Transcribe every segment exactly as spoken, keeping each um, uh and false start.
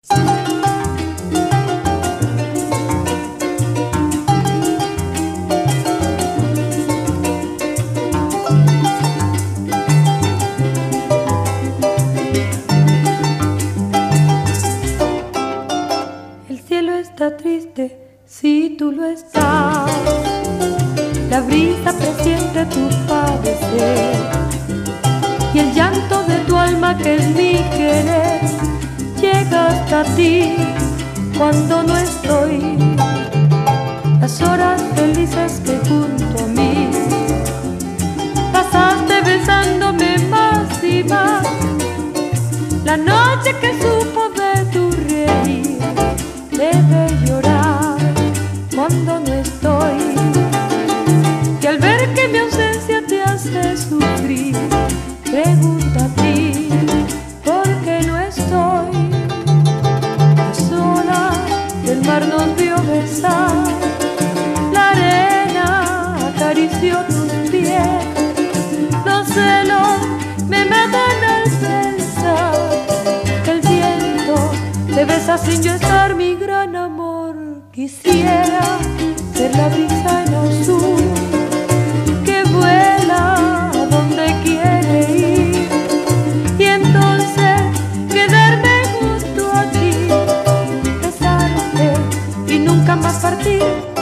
El cielo está triste si tú lo estás, la brisa presiente tu padecer y el llanto de tu alma, que es mi querer, llega hasta ti cuando no estoy. Las horas felices que junto a mí pasaste besándome más y más, la noche que supo de tu reír, debe llorar cuando no estoy. Y al ver que mi ausencia te hace sufrir, pregunta a ti por qué no estoy. A solas el mar nos vio besar, la arena acarició tus pies, los celos me matan al pensar que el viento te besa sin yo estar. Mi gran amor, quisiera ser la brisa en azul que vuela a donde quiere ir, y entonces quedarme junto a ti, besarte y nunca más partir.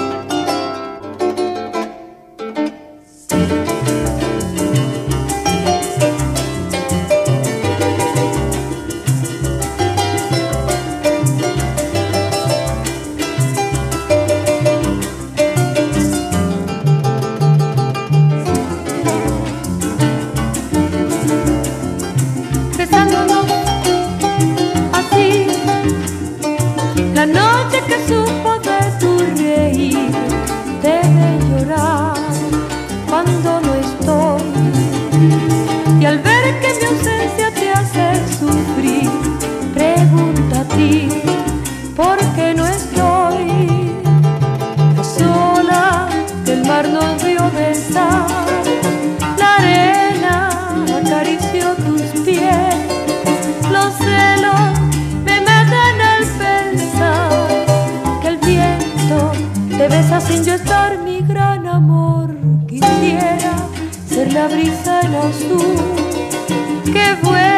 La noche que supo de tu reír, debe llorar cuando no estoy. Y al ver que mi ausencia te hace sufrir, pregunta a ti por qué no estoy. Sola el mar nos vio besar, la arena acarició tus pies, los celos me matan al pensar que el viento te besa sin yo estar. Mi gran amor, quisiera ser la brisa en azul que vuela